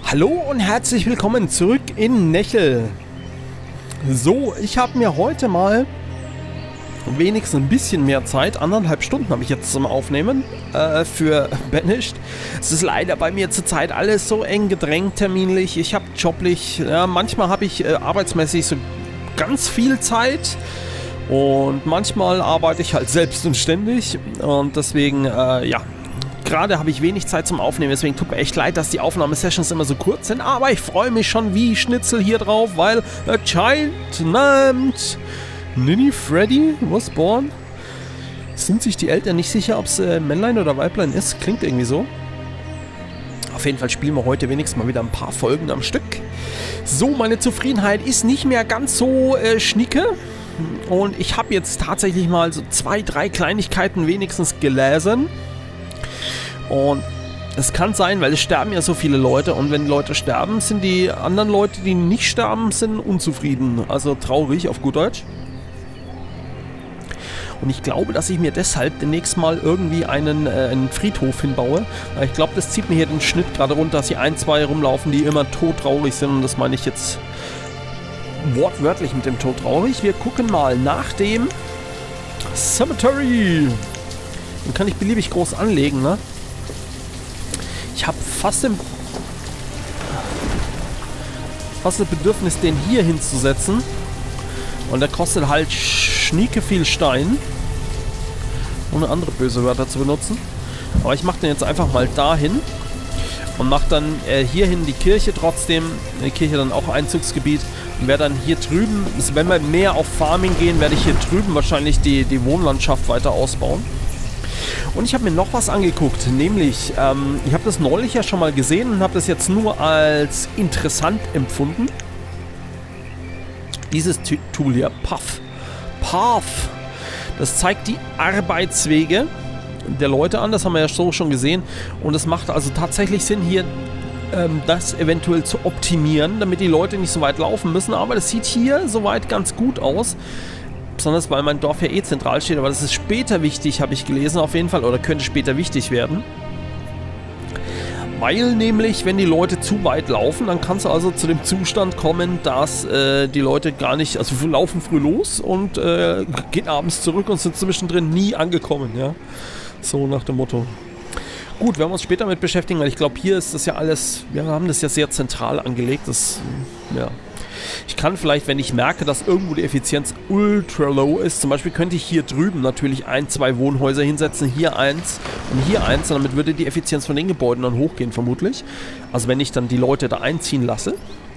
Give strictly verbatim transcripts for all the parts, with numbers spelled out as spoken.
Hallo und herzlich willkommen zurück in Nechel. So, ich habe mir heute mal wenigstens ein bisschen mehr Zeit, anderthalb Stunden habe ich jetzt zum Aufnehmen, äh, für Banished. Es ist leider bei mir zurzeit alles so eng gedrängt terminlich. Ich habe joblich, ja, manchmal habe ich äh, arbeitsmäßig so ganz viel Zeit und manchmal arbeite ich halt selbst und ständig und deswegen, äh, ja. Gerade habe ich wenig Zeit zum Aufnehmen, deswegen tut mir echt leid, dass die Aufnahmesessions immer so kurz sind, aber ich freue mich schon wie Schnitzel hier drauf, weil a child named Ninny Freddy was born. Sind sich die Eltern nicht sicher, ob es äh, Männlein oder Weiblein ist? Klingt irgendwie so. Auf jeden Fall spielen wir heute wenigstens mal wieder ein paar Folgen am Stück. So, meine Zufriedenheit ist nicht mehr ganz so äh, schnicke. Und ich habe jetzt tatsächlich mal so zwei, drei Kleinigkeiten wenigstens gelesen. Und es kann sein, weil es sterben ja so viele Leute und wenn Leute sterben, sind die anderen Leute, die nicht sterben, sind unzufrieden. Also traurig auf gut Deutsch. Und ich glaube, dass ich mir deshalb demnächst mal irgendwie einen, äh, einen Friedhof hinbaue. Ich glaube, das zieht mir hier den Schnitt gerade runter, dass hier ein, zwei rumlaufen, die immer todtraurig sind. Und das meine ich jetzt wortwörtlich mit dem todtraurig. Wir gucken mal nach dem Cemetery. Den kann ich beliebig groß anlegen, ne? Ich habe fast, im, fast das Bedürfnis, den hier hinzusetzen. Und der kostet halt schnieke viel Stein. Ohne andere böse Wörter zu benutzen. Aber ich mache den jetzt einfach mal dahin. Und mache dann äh, hierhin die Kirche trotzdem. Die Kirche dann auch Einzugsgebiet. Und werde dann hier drüben, wenn wir mehr auf Farming gehen, werde ich hier drüben wahrscheinlich die, die Wohnlandschaft weiter ausbauen. Und ich habe mir noch was angeguckt, nämlich, ähm, ich habe das neulich ja schon mal gesehen und habe das jetzt nur als interessant empfunden. Dieses Tool hier, Path. Path. Das zeigt die Arbeitswege der Leute an, das haben wir ja so schon gesehen. Und es macht also tatsächlich Sinn, hier ähm, das eventuell zu optimieren, damit die Leute nicht so weit laufen müssen. Aber das sieht hier soweit ganz gut aus. Besonders weil mein Dorf ja eh zentral steht, aber das ist später wichtig, habe ich gelesen auf jeden Fall, oder könnte später wichtig werden. Weil nämlich, wenn die Leute zu weit laufen, dann kann es also zu dem Zustand kommen, dass äh, die Leute gar nicht, also laufen früh los und äh, gehen abends zurück und sind zwischendrin nie angekommen, ja. So nach dem Motto. Gut, werden wir uns später damit beschäftigen, weil ich glaube, hier ist das ja alles, wir haben das ja sehr zentral angelegt, das, ja. Ich kann vielleicht, wenn ich merke, dass irgendwo die Effizienz ultra low ist, zum Beispiel könnte ich hier drüben natürlich ein, zwei Wohnhäuser hinsetzen, hier eins und hier eins, und damit würde die Effizienz von den Gebäuden dann hochgehen vermutlich. Also wenn ich dann die Leute da einziehen lasse.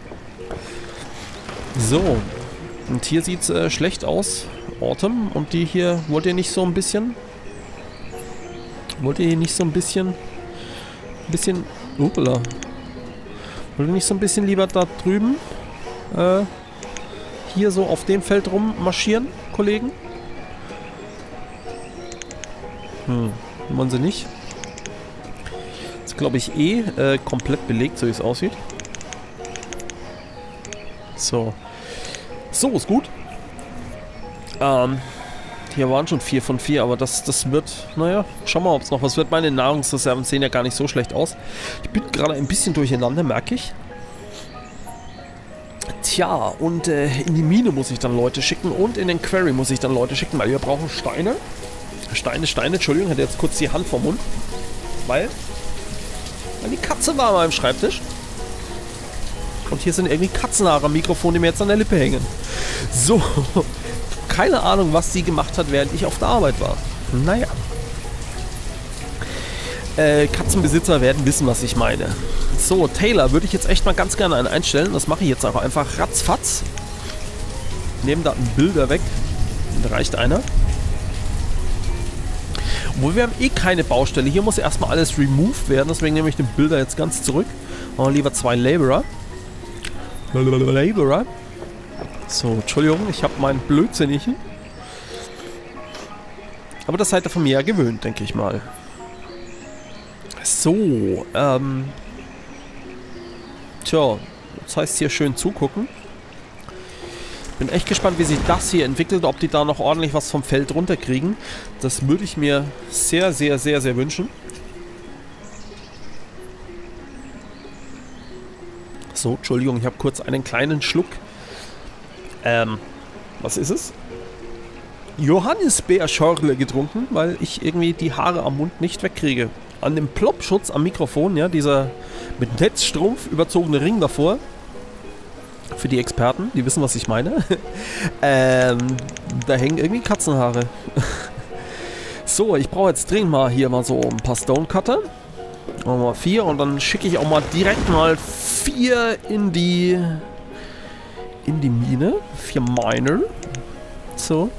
So, und hier sieht es äh, schlecht aus, Autumn, und die hier, wollt ihr nicht so ein bisschen, wollt ihr hier nicht so ein bisschen, ein bisschen, upala, wollt ihr nicht so ein bisschen lieber da drüben Äh, hier so auf dem Feld rummarschieren, Kollegen? Hm, wollen sie nicht. Ist, glaube ich, eh äh, komplett belegt, so wie es aussieht. So. So, ist gut. Ähm, hier waren schon vier von vier, aber das, das wird, naja, schauen wir mal, ob es noch was wird. Meine Nahrungsreserven sehen ja gar nicht so schlecht aus. Ich bin gerade ein bisschen durcheinander, merke ich. Tja, und äh, in die Mine muss ich dann Leute schicken und in den Quarry muss ich dann Leute schicken, weil wir brauchen Steine. Steine, Steine, Entschuldigung, hatte jetzt kurz die Hand vom Mund. Weil, weil die Katze war mal im Schreibtisch. Und hier sind irgendwie Katzenhaare am Mikrofon, die mir jetzt an der Lippe hängen. So, keine Ahnung, was sie gemacht hat, während ich auf der Arbeit war. Naja. Äh, Katzenbesitzer werden wissen, was ich meine. So, Taylor würde ich jetzt echt mal ganz gerne einen einstellen. Das mache ich jetzt auch einfach ratzfatz. Nehmen da Bilder weg. Da reicht einer. Obwohl, wir haben eh keine Baustelle. Hier muss erstmal alles removed werden. Deswegen nehme ich den Bilder jetzt ganz zurück. Machen wir lieber zwei Laborer. Laborer. So, Entschuldigung, ich habe meinen Blödsinnigen. Aber das seid ihr von mir ja gewöhnt, denke ich mal. So, ähm... Tja, das heißt hier schön zugucken. Bin echt gespannt, wie sich das hier entwickelt, ob die da noch ordentlich was vom Feld runterkriegen. Das würde ich mir sehr, sehr, sehr, sehr wünschen. So, Entschuldigung, ich habe kurz einen kleinen Schluck. Ähm, was ist es? Johannisbeerschorle getrunken, weil ich irgendwie die Haare am Mund nicht wegkriege. An dem Plopschutz am Mikrofon, ja, dieser mit Netzstrumpf überzogene Ring davor. Für die Experten, die wissen, was ich meine. ähm, da hängen irgendwie Katzenhaare. So, ich brauche jetzt dringend mal hier mal so ein paar Stonecutter. Mal vier und dann schicke ich auch mal direkt mal vier in die in die Mine. Vier Miner. So.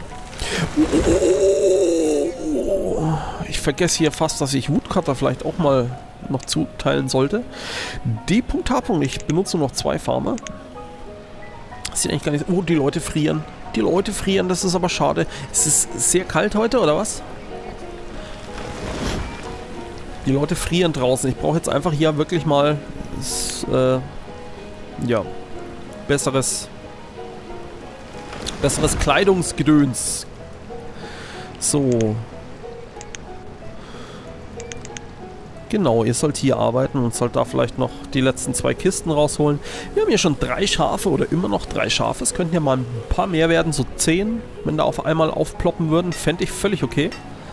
Ich vergesse hier fast, dass ich Woodcutter vielleicht auch mal noch zuteilen sollte. D.H. Ich benutze nur noch zwei Farmer. Das sieht eigentlich gar nicht... Oh, die Leute frieren. Die Leute frieren, das ist aber schade. Ist es sehr kalt heute, oder was? Die Leute frieren draußen. Ich brauche jetzt einfach hier wirklich mal... Das, äh, ja... Besseres... Besseres Kleidungsgedöns. So... Genau, ihr sollt hier arbeiten und sollt da vielleicht noch die letzten zwei Kisten rausholen. Wir haben hier schon drei Schafe oder immer noch drei Schafe. Es könnten ja mal ein paar mehr werden, so zehn. Wenn da auf einmal aufploppen würden, fände ich völlig okay.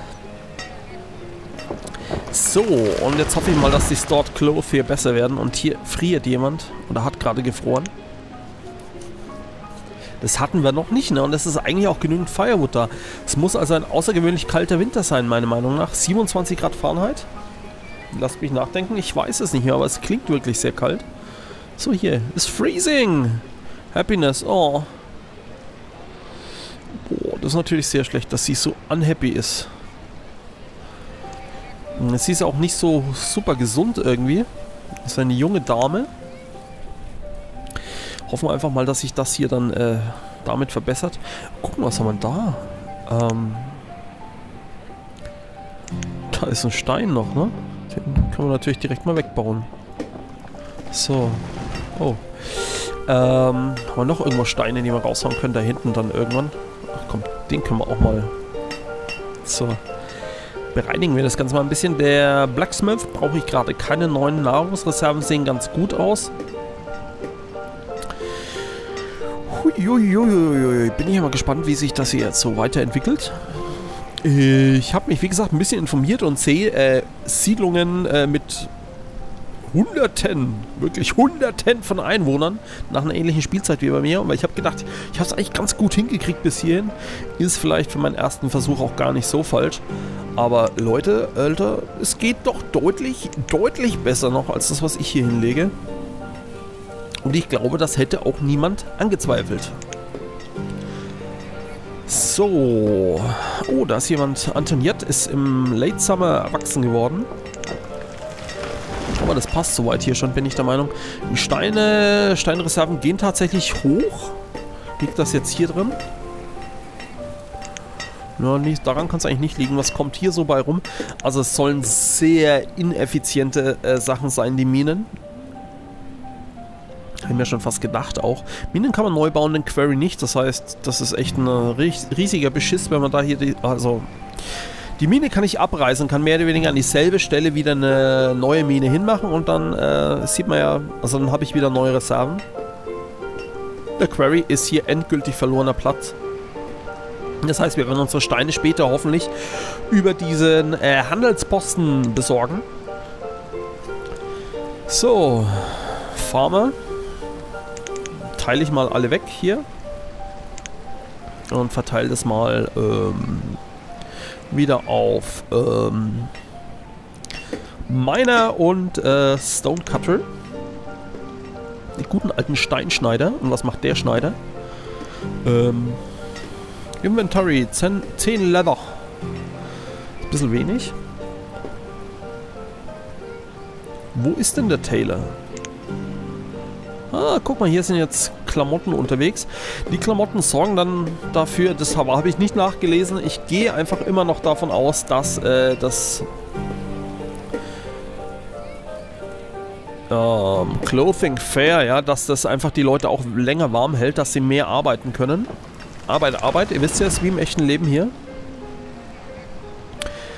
So, und jetzt hoffe ich mal, dass die Stored Cloth hier besser werden. Und hier friert jemand oder hat gerade gefroren. Das hatten wir noch nicht, ne? Und es ist eigentlich auch genügend Firewood da. Es muss also ein außergewöhnlich kalter Winter sein, meiner Meinung nach. siebenundzwanzig Grad Fahrenheit. Lasst mich nachdenken, ich weiß es nicht mehr, aber es klingt wirklich sehr kalt. So, hier, it's freezing! Happiness, oh. Boah, das ist natürlich sehr schlecht, dass sie so unhappy ist. Sie ist auch nicht so super gesund irgendwie. Das ist eine junge Dame. Hoffen wir einfach mal, dass sich das hier dann äh, damit verbessert. Gucken, was haben wir da? Ähm, da ist ein Stein noch, ne? Den können wir natürlich direkt mal wegbauen. So. Oh. Ähm, haben wir noch irgendwo Steine, die wir raushauen können? Da hinten dann irgendwann. Ach komm, den können wir auch mal... So. Bereinigen wir das Ganze mal ein bisschen. Der Blacksmith brauche ich gerade keine neuen Nahrungsreserven. Sehen ganz gut aus. Huiuiuiui. Bin ich mal gespannt, wie sich das hier jetzt so weiterentwickelt. Ich habe mich, wie gesagt, ein bisschen informiert und sehe äh, Siedlungen äh, mit Hunderten, wirklich Hunderten von Einwohnern nach einer ähnlichen Spielzeit wie bei mir. Und ich habe gedacht, ich habe es eigentlich ganz gut hingekriegt bis hierhin. Ist vielleicht für meinen ersten Versuch auch gar nicht so falsch. Aber Leute, Alter, es geht doch deutlich, deutlich besser noch als das, was ich hier hinlege. Und ich glaube, das hätte auch niemand angezweifelt. So. Oh, da ist jemand. Antoniette ist im Late Summer erwachsen geworden. Aber das passt soweit hier schon, bin ich der Meinung. Die Steine, Steinreserven gehen tatsächlich hoch. Liegt das jetzt hier drin? Ja, nicht, daran kann es eigentlich nicht liegen. Was kommt hier so bei rum? Also es sollen sehr ineffiziente äh, Sachen sein, die Minen. Habe ich mir schon fast gedacht auch. Minen kann man neu bauen, den Quarry nicht. Das heißt, das ist echt ein riesiger Beschiss, wenn man da hier die... Also, die Mine kann ich abreißen, kann mehr oder weniger an dieselbe Stelle wieder eine neue Mine hinmachen und dann äh, sieht man ja... Also dann habe ich wieder neue Reserven. Der Quarry ist hier endgültig verlorener Platz. Das heißt, wir werden unsere Steine später hoffentlich über diesen äh, Handelsposten besorgen. So, Farmer. Teile ich mal alle weg hier und verteile das mal ähm, wieder auf ähm, Miner und äh, Stonecutter. Die guten alten Steinschneider. Und was macht der Schneider? Ähm, Inventory, zehn Leather. Ein bisschen wenig. Wo ist denn der Tailor? Ah, guck mal, hier sind jetzt Klamotten unterwegs. Die Klamotten sorgen dann dafür, das habe ich nicht nachgelesen. Ich gehe einfach immer noch davon aus, dass äh, das ähm, Clothing Fair, ja, dass das einfach die Leute auch länger warm hält, dass sie mehr arbeiten können. Arbeit, Arbeit, ihr wisst ja, es ist wie im echten Leben hier.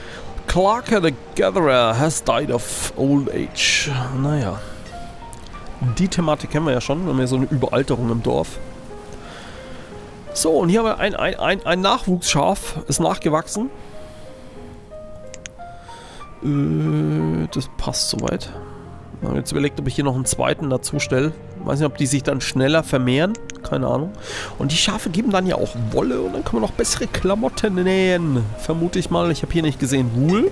Clark the Gatherer has died of old age. Naja. Die Thematik kennen wir ja schon, wir haben ja so eine Überalterung im Dorf. So, und hier haben wir ein, ein, ein, ein Nachwuchsschaf, ist nachgewachsen. Äh, das passt soweit. Ich habe jetzt überlegt, ob ich hier noch einen zweiten dazu stelle. Weiß nicht, ob die sich dann schneller vermehren. Keine Ahnung. Und die Schafe geben dann ja auch Wolle und dann kann man noch bessere Klamotten nähen. Vermute ich mal. Ich habe hier nicht gesehen. Wool.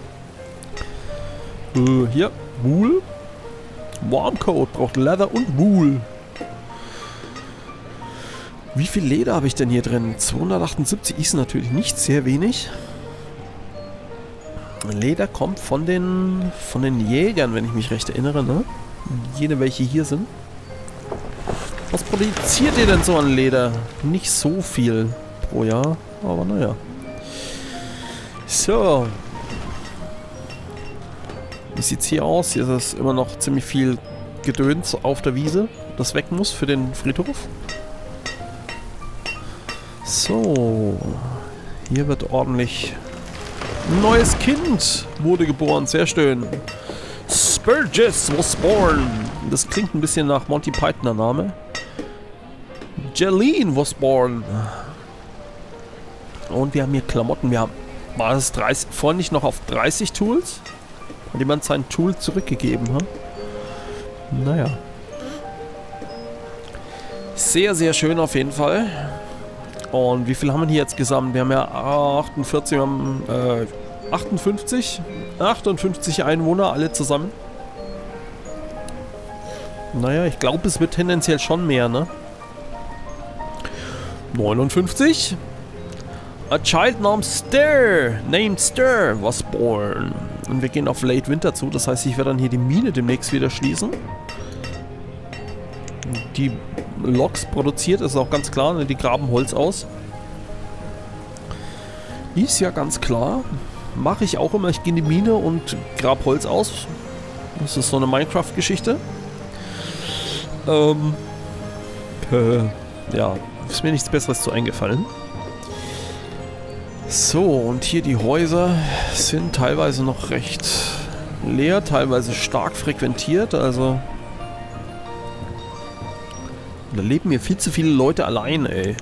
Äh, hier. Wool. Warmcoat braucht Leather und Wool. Wie viel Leder habe ich denn hier drin? zweihundertachtundsiebzig ist natürlich nicht sehr wenig. Leder kommt von den von den Jägern, wenn ich mich recht erinnere, ne? Jene, welche hier sind. Was produziert ihr denn so an Leder? Nicht so viel pro Jahr, aber naja. So. Wie sieht's hier aus? Hier ist es immer noch ziemlich viel Gedöns auf der Wiese, das weg muss für den Friedhof. So. Hier wird ordentlich... Ein neues Kind wurde geboren, sehr schön. Spurgis was born. Das klingt ein bisschen nach Monty Python, der Name. Jeline was born. Und wir haben hier Klamotten. Wir haben, war das dreißig, vorhin nicht noch auf dreißig Tools? Hat jemand sein Tool zurückgegeben, ha? Naja. Sehr, sehr schön auf jeden Fall. Und wie viel haben wir hier jetzt gesammelt? Wir haben ja achtundvierzig, wir haben äh, achtundfünfzig, achtundfünfzig Einwohner, alle zusammen. Naja, ich glaube, es wird tendenziell schon mehr, ne? neunundfünfzig. A child named Stir, named Stir was born. Und wir gehen auf Late Winter zu, das heißt, ich werde dann hier die Mine demnächst wieder schließen. Die Loks produziert, ist auch ganz klar, ne? Die graben Holz aus. Ist ja ganz klar. Mache ich auch immer, ich gehe in die Mine und grab Holz aus. Das ist so eine Minecraft-Geschichte. Ähm, äh, ja, ist mir nichts Besseres zu eingefallen. So, und hier die Häuser sind teilweise noch recht leer, teilweise stark frequentiert, also da leben hier viel zu viele Leute allein, ey.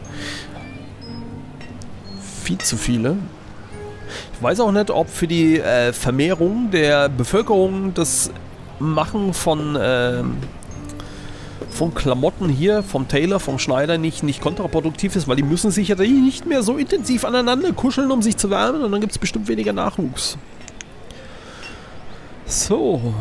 Viel zu viele. Ich weiß auch nicht, ob für die äh, Vermehrung der Bevölkerung das Machen von äh, von Klamotten hier, vom Tailor, vom Schneider nicht, nicht kontraproduktiv ist, weil die müssen sich ja nicht mehr so intensiv aneinander kuscheln, um sich zu wärmen und dann gibt es bestimmt weniger Nachwuchs. So.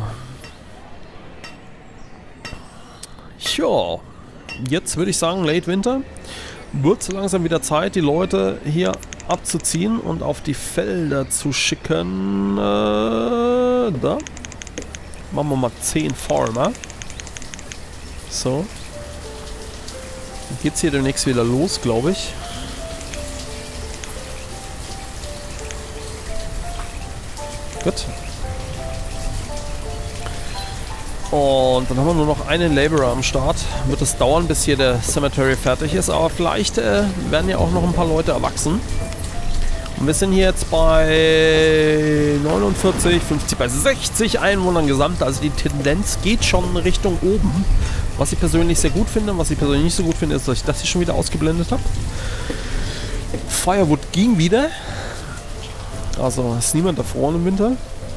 Ja. Jetzt würde ich sagen, Late Winter. Wird so langsam wieder Zeit, die Leute hier abzuziehen und auf die Felder zu schicken. Äh, da. Machen wir mal zehn Farmer. So. Dann geht's hier demnächst wieder los, glaube ich. Gut. Und dann haben wir nur noch einen Laborer am Start. Wird es dauern, bis hier der Cemetery fertig ist, aber vielleicht äh, werden ja auch noch ein paar Leute erwachsen. Und wir sind hier jetzt bei neunundvierzig, fünfzig, bei sechzig Einwohnern gesamt. Also die Tendenz geht schon Richtung oben. Was ich persönlich sehr gut finde, was ich persönlich nicht so gut finde, ist, dass ich das hier schon wieder ausgeblendet habe. Firewood ging wieder. Also ist niemand davor im Winter.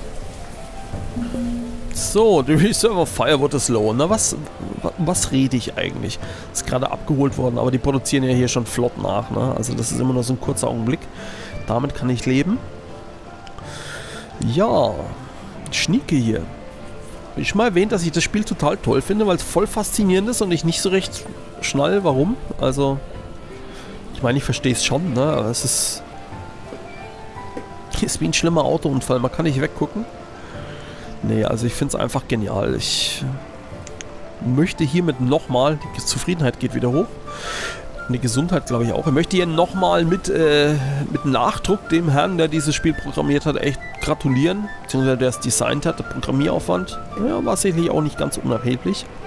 So, die Reserve of Firewood ist low. Na, was, was rede ich eigentlich? Ist gerade abgeholt worden, aber die produzieren ja hier schon flott nach. Ne? Also das ist immer nur so ein kurzer Augenblick. Damit kann ich leben. Ja, Schnieke hier. Ich schon mal erwähnt, dass ich das Spiel total toll finde, weil es voll faszinierend ist und ich nicht so recht schnall, warum. Also, ich meine, ich verstehe es schon, ne? Aber es ist... ist wie ein schlimmer Autounfall, man kann nicht weggucken. Nee, also ich finde es einfach genial. Ich möchte hiermit nochmal, die Zufriedenheit geht wieder hoch. Und die Gesundheit, glaube ich, auch. Ich möchte hier nochmal mit, äh, mit Nachdruck dem Herrn, der dieses Spiel programmiert hat, echt gratulieren. Beziehungsweise der es designt hat, der Programmieraufwand. Ja, war sicherlich auch nicht ganz unerheblich.